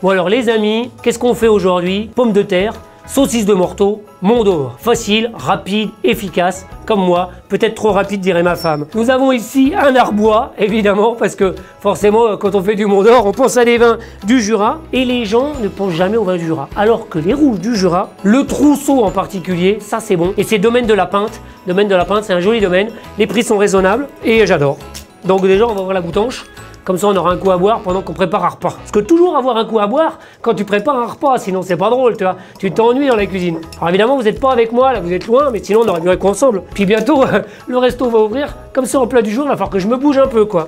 Bon alors les amis, qu'est-ce qu'on fait aujourd'hui? Pommes de terre, saucisse de morteau, Mont d'Or. Facile, rapide, efficace, comme moi. Peut-être trop rapide, dirait ma femme. Nous avons ici un arbois, évidemment, parce que forcément, quand on fait du Mont d'Or, on pense à des vins du Jura. Et les gens ne pensent jamais aux vins du Jura. Alors que les rouges du Jura, le Trousseau en particulier, ça c'est bon. Et c'est domaine de la Pinte. Domaine de la Pinte, c'est un joli domaine. Les prix sont raisonnables et j'adore. Donc déjà, on va ouvrir la boutanche. Comme ça, on aura un coup à boire pendant qu'on prépare un repas. Parce que toujours avoir un coup à boire quand tu prépares un repas, sinon c'est pas drôle, tu vois. Tu t'ennuies dans la cuisine. Alors évidemment, vous n'êtes pas avec moi, là, vous êtes loin, mais sinon on aurait dû être ensemble. Puis bientôt, le resto va ouvrir. Comme ça, en plat du jour, il va falloir que je me bouge un peu, quoi.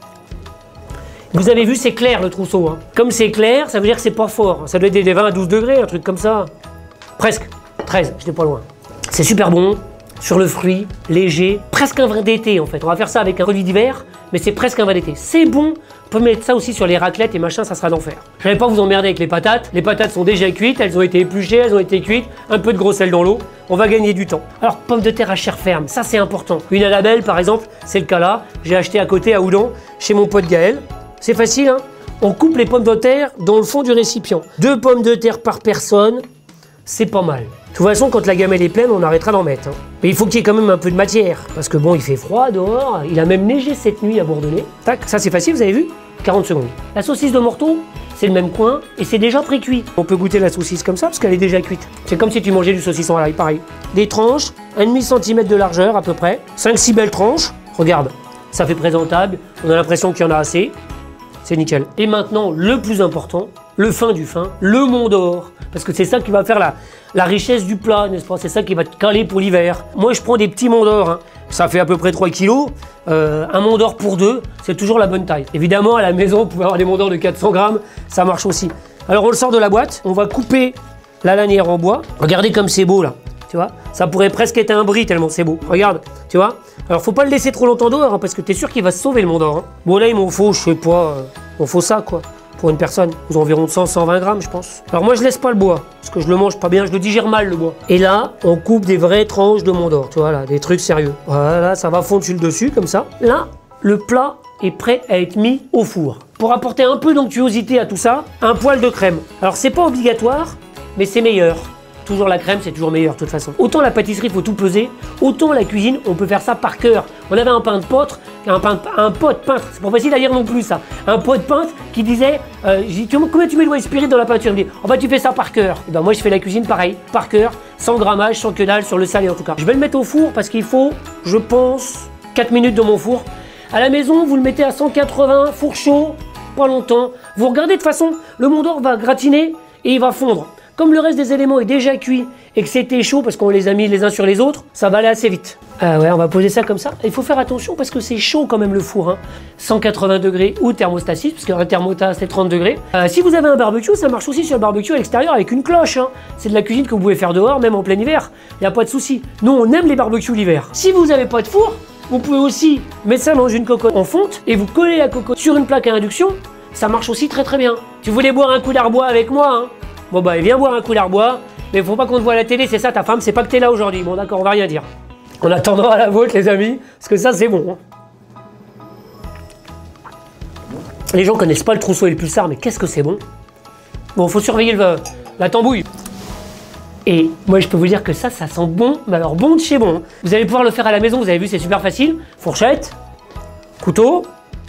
Vous avez vu, c'est clair le Trousseau. Hein. Comme c'est clair, ça veut dire que c'est pas fort. Ça doit être des vins à 12 degrés, un truc comme ça. Presque. 13, j'étais pas loin. C'est super bon. Sur le fruit, léger, presque un vin d'été en fait. On va faire ça avec un produit d'hiver, mais c'est presque un vin d'été. C'est bon, on peut mettre ça aussi sur les raclettes et machin, ça sera d'enfer. Je ne vais pas vous emmerder avec les patates. Les patates sont déjà cuites, elles ont été épluchées, elles ont été cuites, un peu de gros sel dans l'eau. On va gagner du temps. Alors, pommes de terre à chair ferme, ça c'est important. Une à la belle par exemple, c'est le cas là. J'ai acheté à côté à Oudon, chez mon pote Gaël. C'est facile, hein. On coupe les pommes de terre dans le fond du récipient. 2 pommes de terre par personne. C'est pas mal. De toute façon, quand la gamelle est pleine, on arrêtera d'en mettre. Hein. Mais il faut qu'il y ait quand même un peu de matière. Parce que bon, il fait froid dehors. Il a même neigé cette nuit à Bourdonnais. Tac, ça c'est facile, vous avez vu? 40 secondes. La saucisse de morteau, c'est le même coin et c'est déjà pré-cuit. On peut goûter la saucisse comme ça parce qu'elle est déjà cuite. C'est comme si tu mangeais du saucisson à l'ail, pareil. Des tranches, 1,5 cm de largeur à peu près. 5-6 belles tranches. Regarde, ça fait présentable. On a l'impression qu'il y en a assez. C'est nickel. Et maintenant, le plus important, le fin du fin, le Mont d'Or. Parce que c'est ça qui va faire la richesse du plat, n'est-ce pas? C'est ça qui va te caler pour l'hiver. Moi, je prends des petits Mont d'Or. Hein. Ça fait à peu près 3 kilos. Un Mont d'Or pour 2, c'est toujours la bonne taille. Évidemment, à la maison, vous pouvez avoir des Mont d'Or de 400 grammes. Ça marche aussi. Alors, on le sort de la boîte. On va couper la lanière en bois. Regardez comme c'est beau, là. Tu vois? Ça pourrait presque être un brie tellement c'est beau. Regarde, tu vois? Alors, faut pas le laisser trop longtemps dehors, hein, parce que tu es sûr qu'il va se sauver, le Mont d'Or. Hein. Bon, là, il m'en faut, je sais pas, il m'en faut ça, quoi. Pour une personne, aux environs de 100-120 grammes, je pense. Alors moi, je laisse pas le bois, parce que je le mange pas bien, je le digère mal, le bois. Et là, on coupe des vraies tranches de Mont d'Or, tu vois, là, des trucs sérieux. Voilà, ça va fondre sur le dessus, comme ça. Là, le plat est prêt à être mis au four. Pour apporter un peu d'onctuosité à tout ça, un poil de crème. Alors, c'est pas obligatoire, mais c'est meilleur. Toujours la crème, c'est toujours meilleur de toute façon. Autant la pâtisserie, il faut tout peser, autant la cuisine, on peut faire ça par cœur. On avait un pote peintre, c'est pas facile à dire non plus ça, un pote peintre qui disait, combien tu mets de inspiré dans la peinture? Il me dit, oh bah tu fais ça par cœur. Et ben moi je fais la cuisine pareil, par cœur, sans grammage, sans que dalle, sur le salé en tout cas. Je vais le mettre au four parce qu'il faut, je pense, 4 minutes dans mon four. À la maison, vous le mettez à 180, four chaud, pas longtemps. Vous regardez de toute façon, le Mont d'Or va gratiner et il va fondre. Comme le reste des éléments est déjà cuit et que c'était chaud parce qu'on les a mis les uns sur les autres, ça va aller assez vite. Ouais, on va poser ça comme ça. Il faut faire attention parce que c'est chaud quand même le four. Hein. 180 degrés ou thermostat 6, parce qu'un thermostat c'est 30 degrés. Si vous avez un barbecue, ça marche aussi sur le barbecue à l'extérieur avec une cloche. Hein. C'est de la cuisine que vous pouvez faire dehors, même en plein hiver. Il n'y a pas de souci. Nous, on aime les barbecues l'hiver. Si vous n'avez pas de four, vous pouvez aussi mettre ça dans une cocotte en fonte et vous collez la cocotte sur une plaque à induction. Ça marche aussi très très bien. Tu voulais boire un coup d'arbois avec moi, hein? Bon bah viens boire un coup d'arbois, mais faut pas qu'on te voit à la télé, c'est ça ta femme, c'est pas que t'es là aujourd'hui. Bon d'accord, on va rien dire. On attendra à la vôtre les amis, parce que ça c'est bon. Les gens connaissent pas le Trousseau et le Pulsar, mais qu'est-ce que c'est bon. Bon, faut surveiller la tambouille. Et moi je peux vous dire que ça sent bon, mais alors bon de chez bon. Vous allez pouvoir le faire à la maison, vous avez vu c'est super facile. Fourchette, couteau,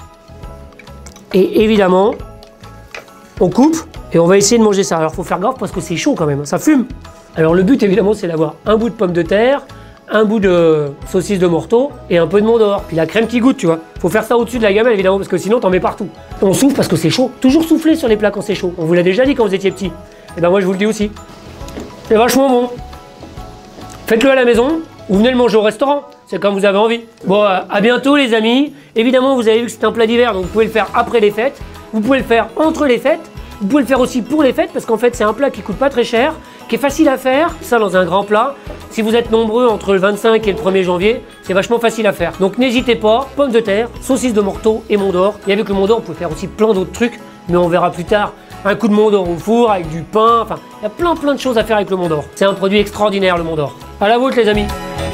et évidemment, on coupe. Et on va essayer de manger ça. Alors, faut faire gaffe parce que c'est chaud quand même, ça fume. Alors, le but, évidemment, c'est d'avoir un bout de pomme de terre, un bout de saucisse de morteau et un peu de Mont d'Or. Puis la crème qui goûte, tu vois. Faut faire ça au-dessus de la gamelle, évidemment, parce que sinon, t'en mets partout. On souffle parce que c'est chaud. Toujours souffler sur les plats quand c'est chaud. On vous l'a déjà dit quand vous étiez petit. Et ben moi, je vous le dis aussi. C'est vachement bon. Faites-le à la maison ou venez le manger au restaurant. C'est comme vous avez envie. Bon, à bientôt, les amis. Évidemment, vous avez vu que c'est un plat d'hiver, donc vous pouvez le faire après les fêtes. Vous pouvez le faire entre les fêtes. Vous pouvez le faire aussi pour les fêtes parce qu'en fait c'est un plat qui coûte pas très cher, qui est facile à faire, ça dans un grand plat. Si vous êtes nombreux entre le 25 et le 1er janvier, c'est vachement facile à faire. Donc n'hésitez pas, pommes de terre, saucisse de morteau et Mont d'Or. Et avec le Mont d'Or, on peut faire aussi plein d'autres trucs, mais on verra plus tard. Un coup de Mont d'Or au four avec du pain, enfin il y a plein de choses à faire avec le Mont d'Or. C'est un produit extraordinaire le Mont d'Or. À la vôtre les amis.